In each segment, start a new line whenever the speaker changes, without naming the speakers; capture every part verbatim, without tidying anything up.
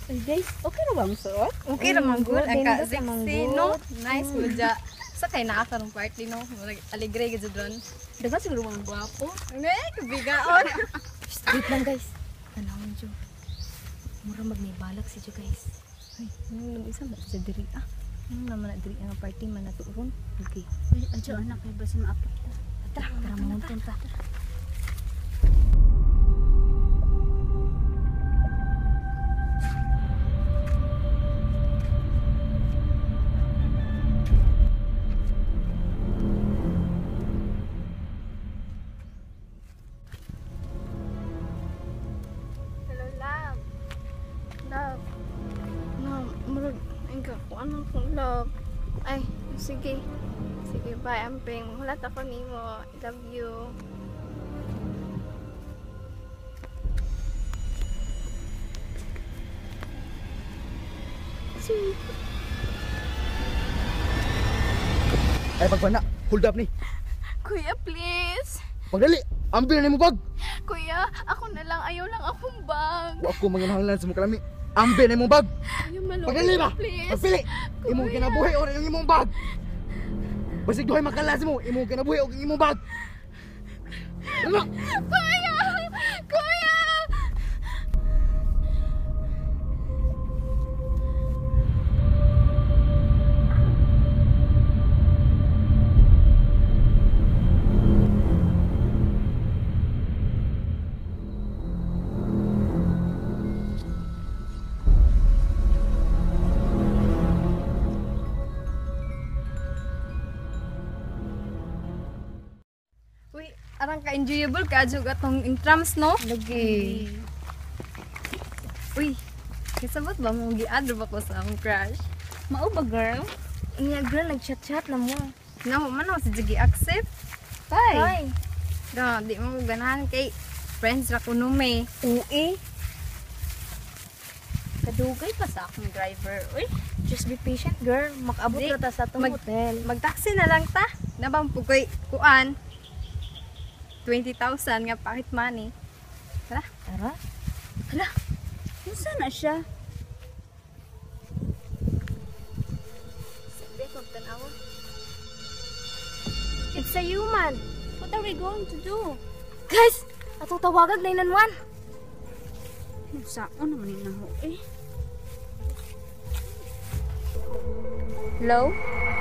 Ay guys, okay ra ba ang suot?
Okay ra man good ang ka
Dindot naman
sexy
good.
no. Nice mo ja. Sa kay naa karong party no. Alegre gid dron.
Dapat siguro mga gwapo.
Ne, kabigaon.
Wait lang guys. Tanawin jo. Mura mag may balak si jo guys.
Ay, nung isa ba sa diri ah. Nung naman na diri ang party man naturon. Okay.
Ay, adyo anak kay basi maapit ta. Tara, tara mamunton ta.
Hello, love. Love. Love, murag, ay ka, kung ano kong love. Ay, sige. Sige, bye, amping. Hulat ako nimo. I love you.
Si
Ay, pagpana, hold up ni.
Kuya, please.
Pagdali, ambil na mo bag.
Kuya, ako na lang. Ayaw lang akong bag.
Wa ako manginahanglan sa mga kalami. Ambil na mo bag.
Kuya, malo.
Pagdali ba?
Please.
Pagpili. Imong kinabuhi o yung imong bag. Basig duhay makalas mo, imong kinabuhi o yung imong bag. Ano?
Kuya! Kuya! Uy, arang ka-enjoyable ka jud atong intrams no?
lagi.
Uy, kasabot ba mo gi-add ba ko sa akong crush?
Mao ba girl? Inya girl nag-chat-chat na mo.
Nga mo man ako sa jigi accept.
Tay.
Ay. Da, di mo ganahan kay friends ra kuno me.
Uy,
Kadugay pa sa akong driver. Uy,
just be patient girl. Makabot
Di,
ra ta sa atong
mag-
hotel.
mag-taxi na lang ta. Nabang pugoy kuan. twenty thousand nga pocket money. Tara.
Tara. Hala. Unsa na siya?
Sabi ko tanawa.
It's a human. What are we going to do? Guys, atong tawagan nine one one. Saan naman ni naho eh? Hello?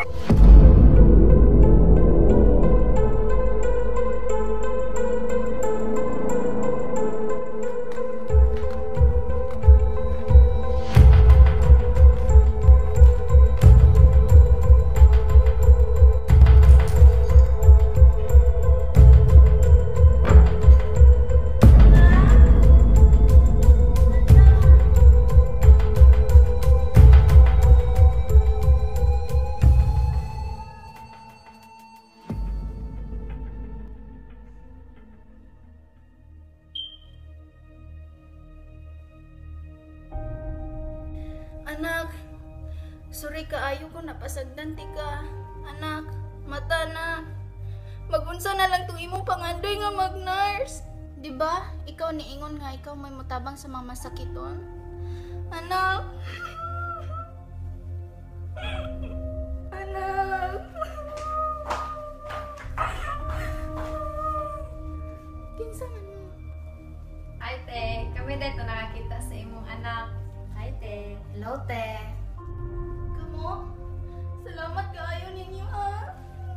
Anak, sorry kaayo ko napasagdan ti ka. Anak, mata na. Magunsa na lang tong imong pangandoy nga mag-nurse. Di ba? Ikaw niingon nga ikaw may mutabang sa mga masakiton. Anak. Anak. Kinsa man mo?
Ay te, kami dito nakakita sa imong anak. Ay te.
Hello, te.
Kamo? Salamat kaayo ninyo ha.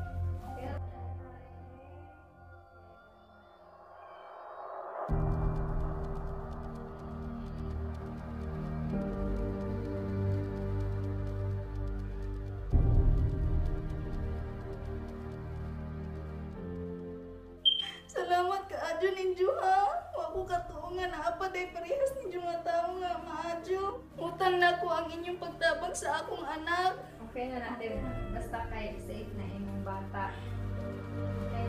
Salamat kaadyo ninyo ha. Wa ko katuungan na apa day parehas ninyo nga tao nga maadyo. Utang na ko ang inyong pagtabang sa akong anak.
Okay na natin. Basta kay safe na imong bata. Okay.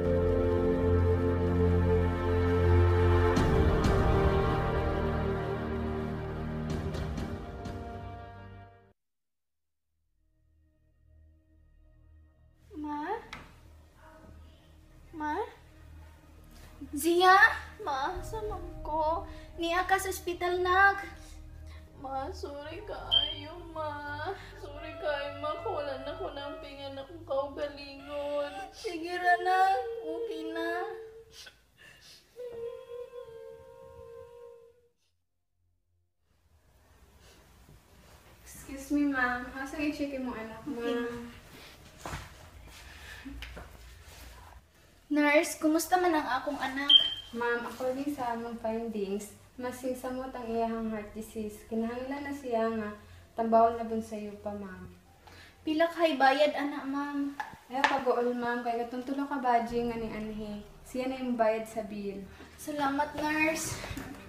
Ma? Ma? Zia? Ma, saan ko? Niya ka sa ospital nak. Ma, sorry kaayo, ma. Sorry kaayo, ma. Wala na ko ng pingan akong kaugalingon. Sige ra na. Okay na.
Excuse me, ma'am. Asa i-check mo anak mo?
Nurse, kumusta man ang akong anak?
Ma'am, according sa among findings, masing samot ang iyahang heart disease. Kinahanglan na siya nga tambawon na bun sa iyo pa, ma'am.
Pila kay bayad, anak, ma'am?
Ayaw pag-uol, ma'am. Kaya katong tulo ka badging nga ni Anhe. Siya na yung bayad sa bill.
Salamat, nurse.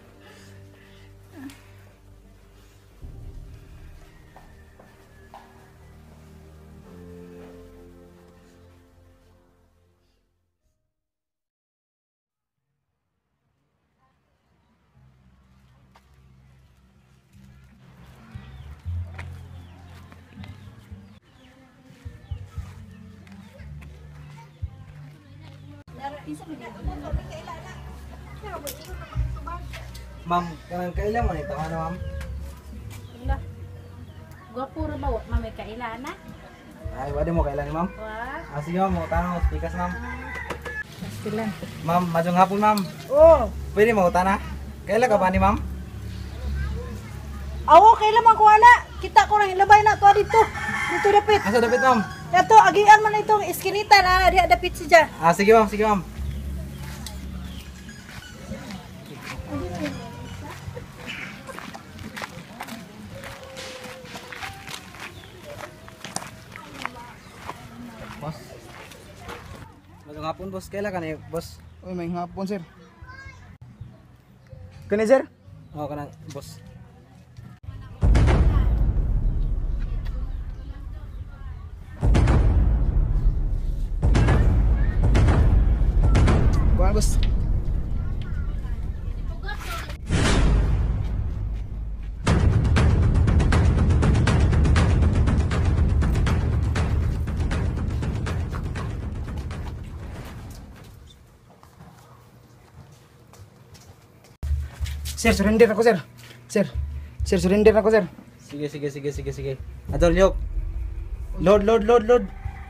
Ma'am, kanang kailan mo nito, ano ma'am?
Wala. Gwapo ra ba? Wa may kailan na?
Ay, wadi mo kailan ni ma'am?
Wa.
Ah, sige ma'am, utana mo, speakers ma'am.
Pastilan.
Ma'am, madung hapon ma'am.
Oh.
Pwede mo utana? Kailan ka ba ni ma'am?
Awo kailan man ko ana? Kita ko nang ilabay na to dito. Dito dapit.
Asa dapat ma'am?
Dato agian man itong iskinita na diha dapit siya.
Ah, sige ma'am, sige ma'am. Boss. Madung hapon boss, kailan ka ni boss?
Uy, may hapon, sir. Kani, sir?
Oo, kana boss.
Kuhaan, boss. Sir, surrender ako, sir. Sir. Sir, surrender ako, sir.
Sige, sige, sige, sige, sige. Adol, yok. Load, load, load, load.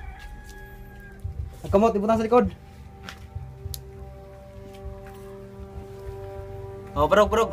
Kamot, ibutang sa likod. Oh, barog, barog.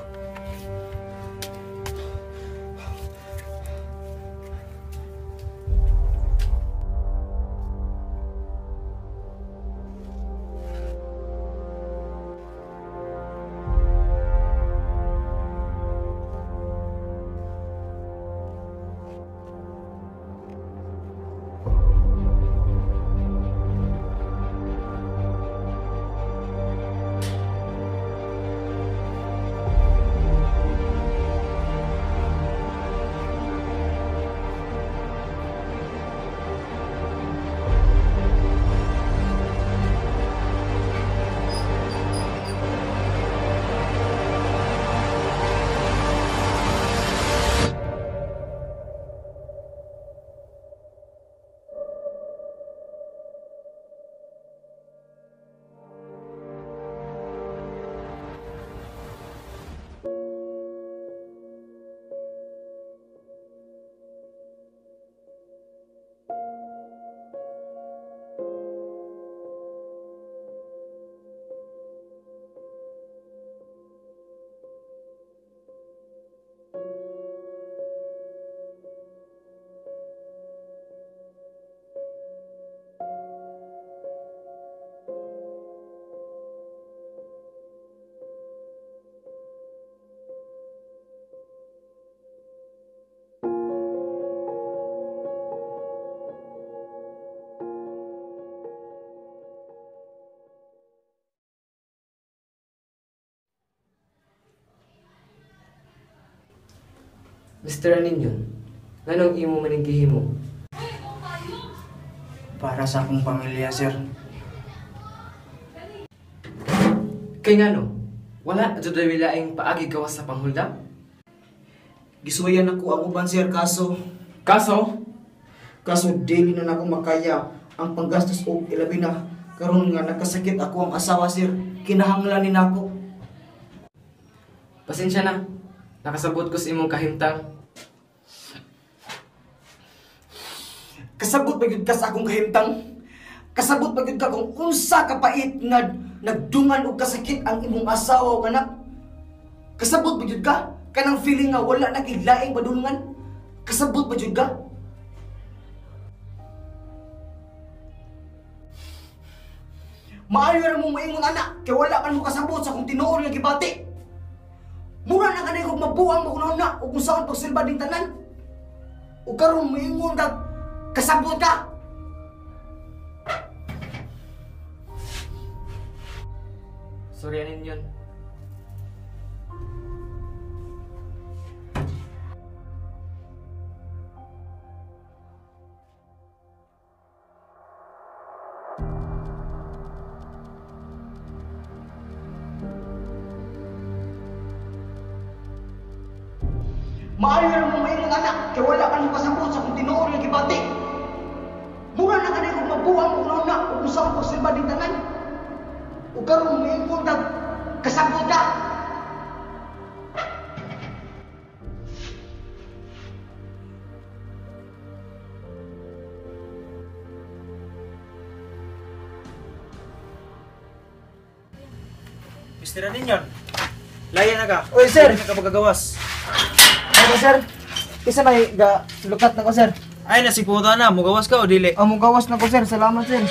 Mister Aninyon, nganong imo manigihimo?
Para sa akong pamilya, sir.
Kay ngano, wala jud wilaing paagi gawas sa panghulda?
Gisuwayan ako ang uban, sir, kaso...
Kaso,
Kaso, daily na ako makaya ang panggastos o ilabi na. Karon nga nakasakit ako ang asawa, sir. Kinahanglanin ako.
pasensya na. Nakasabot ko sa imong kahimtang.
Kasabot ba gyud ka sa akong kahimtang? Kasabot ba gyud ka kung unsa kapait nga nagdungan og kasakit ang imong asawa o anak? Kasabot ba gyud ka kanang feeling nga wala na kay laing padulungan? Kasabot ba gyud ka? Maayo ra mo maingon anak kay wala man mo kasabot sa kung tinuod nga gibati. Mura na kanay kog mabuang mo kuno na ug kung saan pagsilba ding tanan. Ug karon maingon ka kasabot ka.
Sorry anin yun.
Maayo ra mo maingon anak kay wala man mo kasabot sa kung tinuod nga gibati. Mura na kanay kog mabuang mo kuno na ug kung saan pagsilba ding tanan. Ug karon maingon ka kasabot ka.
Mister Aninyon, laya na ka.
Oy, sir.
Hindi na ka magagawas.
Ano sir? Kisa may ga lukat na ko sir.
Ay, nasiputa na. Mugawas ka o dili?
Amo gawas na ko sir. Salamat sir.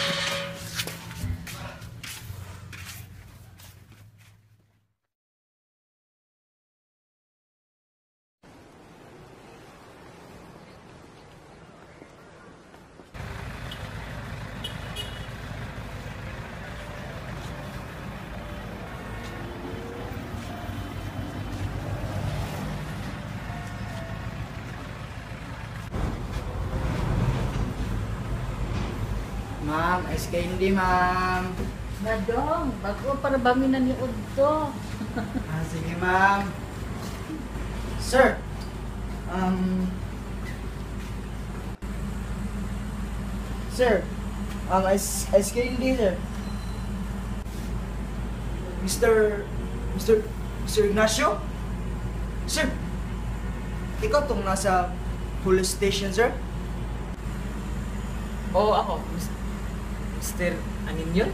Ma'am, ice candy ma'am.
Nadong, bago para baminan ni Udto.
Ah, sige ma'am. Sir, um... Sir, um, ice, ice candy sir. Mister... Mister... Mister Ignacio? Sir, ikaw tong nasa police station sir?
Oo, ako. Mister Anin yun?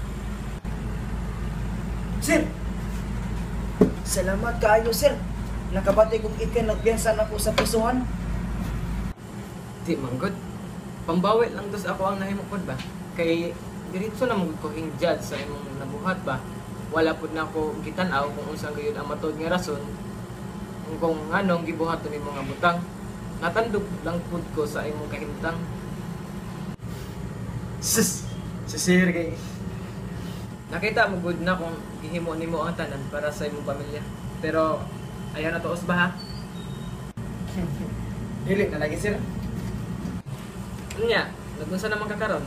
Sir! Salamat kaayo sir. Nakabati kong ikin nagpiyansan ako sa pisuhan.
Di manggod. Pambawi lang dos ako ang nahimukod ba? Kay diretso na mong ko hing judge sa imong nabuhat ba? Wala pud na ako gitan-aw kung unsang gayud ang matod nga rason kung anong gibuhat ni mga butang. Natandog lang pud ko sa imong kahimtang.
Sus! Si Sir kay...
Nakita mo good na kung ihimo nimo ang tanan para sa imong pamilya. Pero ayaw na tuos ba ha?
Dili na lagi sir.
Unya, nagunsa naman kakaron?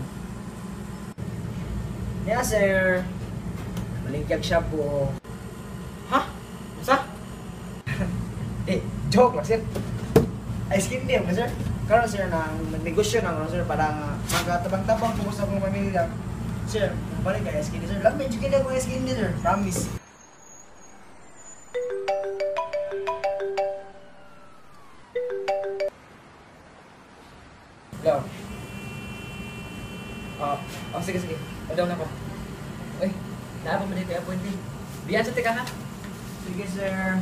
Yeah sir. Malingyag siya po.
Ha? Sa?
Eh, joke lang sir. Ice cream din sir. Karon sir nang nagnegosyo na ako sir para nga magkatabang-tabang po sa akong pamilya. Sir, balik kay ice cream sir. Lang medyo kailangan ko ice cream sir. Promise.
Hello. Oh, oh sige sige. Padaw na ko. Uy, dapat mo dito appointment. Biyan sa tika ha.
Sige sir.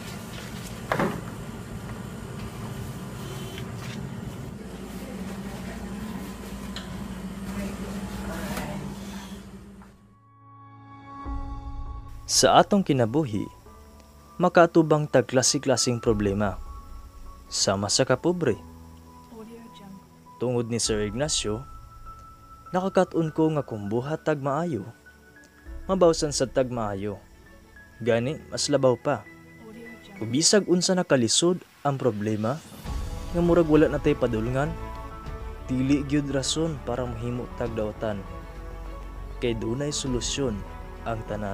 Sa atong kinabuhi, makaatubang tag klase-klaseng problema. Sama sa kapobre. Tungod ni Sir Ignacio, nakakatun ko nga kung buhat tag maayo, mabawsan sa tag maayo. Gani, mas labaw pa. Ubisag unsa nakalisod ang problema, nga murag wala na tay padulngan, dili gyud rason para mahimo tag dawatan. Kay dunay solusyon ang tanan.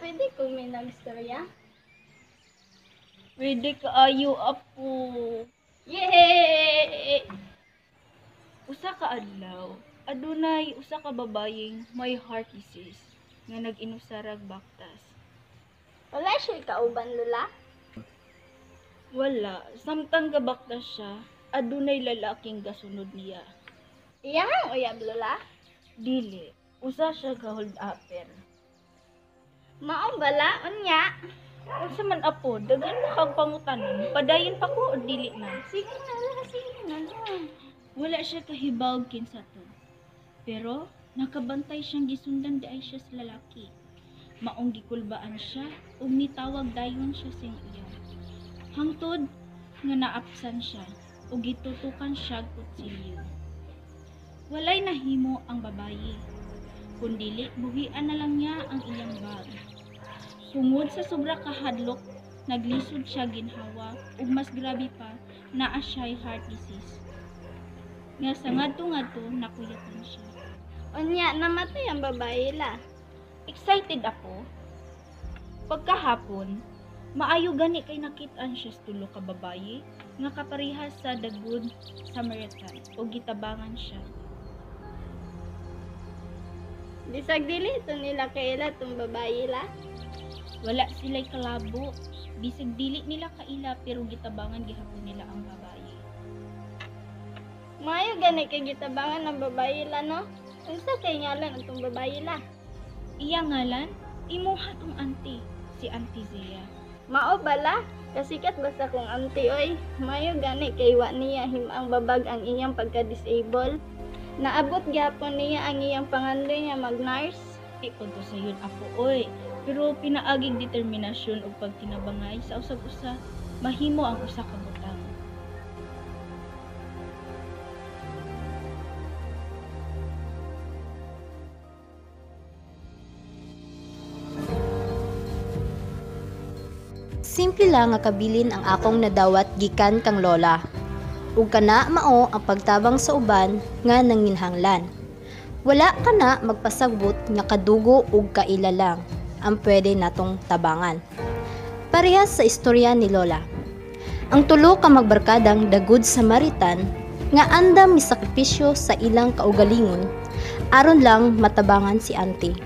pwede kung may nagstorya? Pwede kaayo, apo. Yay! Usa ka adlaw, adunay usa ka babayeng may heart disease nga nag-inusarag baktas.
Wala siya kauban, Lola?
Wala, samtang gabaktas siya, adunay lalaking gasunod niya.
Iyang uyab, Lola?
Dili, usa siya ka hold upper.
Maong bala, unya.
Unsa man apo, dagan mo kag pangutanon, padayon pa ko o dili na.
Sige na, Lola, sige na, Lola.
Wala siya kahibawag kinsa to. Pero nakabantay siyang gisundan di ay siya sa lalaki. Maong gikulbaan siya ug nitawag dayon siya sing iya. Hangtod nga naapsan siya ug gitutukan siya og kutsilyo. Walay nahimo ang babayi. Kundili buhian na lang niya ang iyang bag. Tungod sa sobra kahadlok, naglisod siya ginhawa ug mas grabe pa, naa siya'y heart disease. Nga sa ngadto-ngadto nakuyatan siya.
Unya, namatay ang babae la.
Excited ako. Pagkahapon, maayo gani kay nakitaan siya sa tulo ka babaye nga kaparehas sa The Good Samaritan o gitabangan siya.
Bisag dili ito nila kaila itong babae la.
Wala sila'y kalabo. Bisag dili nila kaila pero gitabangan gihapon nila ang babaye.
Maayo gani kay gitabangan ng babae la, no? Unsa kay ngalan itong babae la?
Iya ngalan, imuha tong auntie, si Auntie Zea.
Mao bala? Kasikat basta kong auntie, oy. Maayo gani kay wa niya himang babag ang iyang pagka-disable. Naabot gyapon niya ang iyang pangandoy nga mag-nurse.
Ipunto sa yun apo, oy. Pero pinaaging determinasyon o pagtinabangay sa usag-usa, mahimo ang usa ka butang.
Simple lang nga kabilin ang akong nadawat gikan kang lola. Ug kana mao ang pagtabang sa uban nga nanginhanglan. Wala kana magpasagbot nga kadugo ug kaila lang ang pwede natong tabangan. Parehas sa istorya ni Lola. Ang tulo ka magbarkadang The Good Samaritan nga andam misakripisyo sa ilang kaugalingon aron lang matabangan si auntie.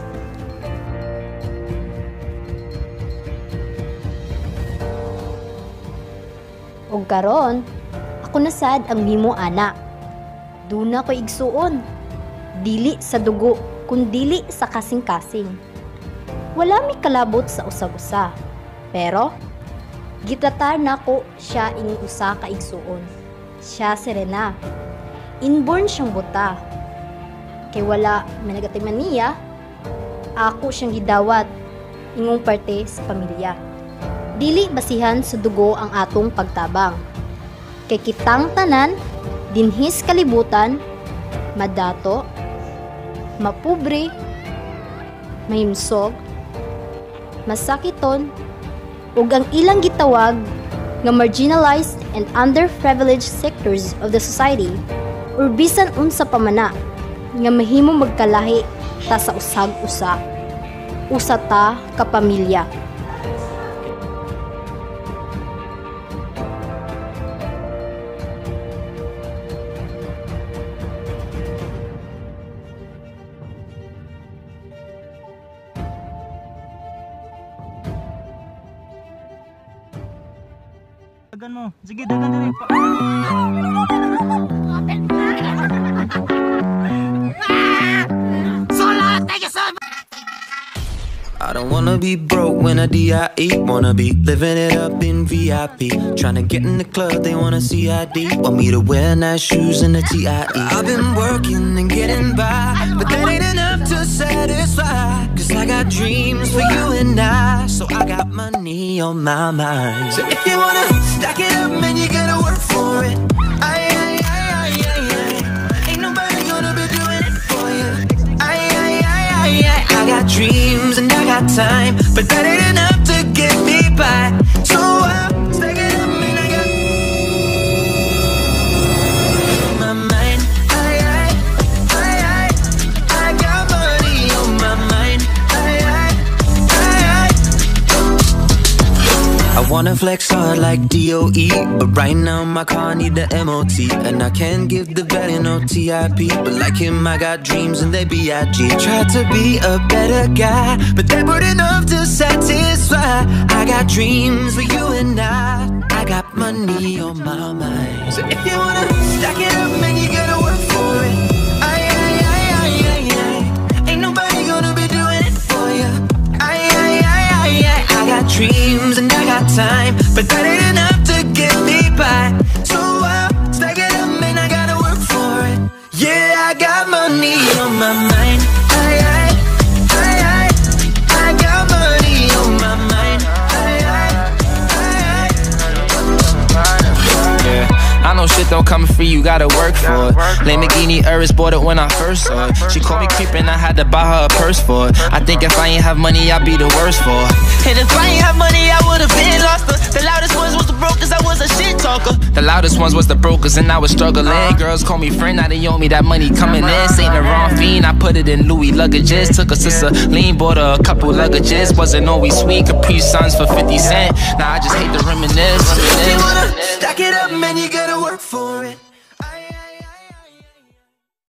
Ug karon, ako nasad ang mimo ana. Duna ko igsuon. Dili sa dugo, kundili sa kasing-kasing. Wala mi kalabot sa usag-usa. Pero gitratar nako siya ining usa ka igsuon. Siya si Rena. Inborn siyang buta. Kay wala managatiman niya, ako siyang gidawat ingong parte sa pamilya. Dili basihan sa dugo ang atong pagtabang. Kay kitang tanan, dinhis kalibutan, madato, mapubre, mahimsog, masakiton, ug ang ilang gitawag nga marginalized and underprivileged sectors of the society or bisan unsa pa mana nga mahimo magkalahi ta sa usag-usa. Usa ta ka pamilya.
Dagan mo. Sige, dagan diri.
I don't wanna be broke when I D I E. Wanna be living it up in V I P. Tryna get in the club, they wanna C I D. Want me to wear nice shoes and a T I E. I've been working and getting by, but that ain't enough to satisfy. Cause I got dreams for you and I, so I got money on my mind. So if you wanna stack it up, man, you gotta work for it. Aye, aye, aye, aye, aye, aye. Ain't nobody gonna be doing it for you. Aye, aye, aye, aye, aye. I got dreams and I got time, but that ain't enough to get me by. So I'm stacking up and I got my mind. Aye, aye, aye, aye. I got money on my mind. Aye, aye, aye, wanna flex hard like D O E, but right now my car need the M O T, and I can't give the value no T I P. But like him, I got dreams and they B I G. Tried to be a better guy, but they weren't enough to satisfy. I got dreams for you and I. I got money on my mind. So if you wanna stack it up, man, you gotta work for it. Aye, aye, aye, aye, aye, aye. Ain't nobody gonna be doing it for you. Aye, aye, aye, aye, aye. I got dreams and I got time, but that ain't enough to get me by. So I'll stack it up, man, I gotta work for it. Yeah, I got money on my mind. Aye, aye, aye, aye. I got money on my mind. Aye, aye, aye, aye.
Yeah, I know shit don't come free, you gotta work for it. Lamborghini Urus bought it when I first saw it. She called me creepin', I had to buy her a purse for it. I think if I ain't have money, I'd be the worst for it. And if I ain't have money, I would've been lost her. The loudest ones was the brokers, I was a shit talker. The loudest ones was the brokers, and I was struggling. Girls call me friend, now they owe me that money coming in. Saint Laurent fiend, I put it in Louis luggages. Took a sister lean, bought her a couple luggages. Wasn't always sweet, Capri Suns for fifty cent. Now I just hate to reminisce.
If you wanna stack it up, man, you gotta work for it.